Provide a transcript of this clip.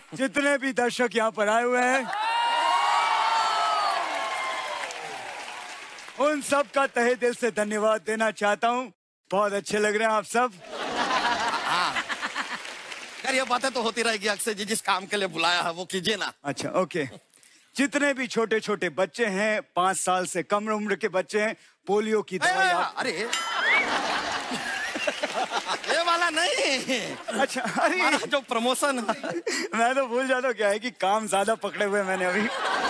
जितने भी दर्शक यहाँ पर आए हुए हैं, उन सब का तहे दिल से धन्यवाद देना चाहता हूँ। बहुत अच्छे लग रहे हैं आप सब। यार ये बातें तो होती रहेगी अक्सर जी, जिस काम के लिए बुलाया है वो कीजिए ना। अच्छा ओके। जितने भी छोटे छोटे बच्चे हैं, 5 साल से कम उम्र के बच्चे हैं, पोलियो की दवाई अरे ये वाला नहीं। अच्छा अरे जो प्रमोशन मैं तो भूल जाता हूँ क्या है कि काम ज्यादा पकड़े हुए मैंने अभी।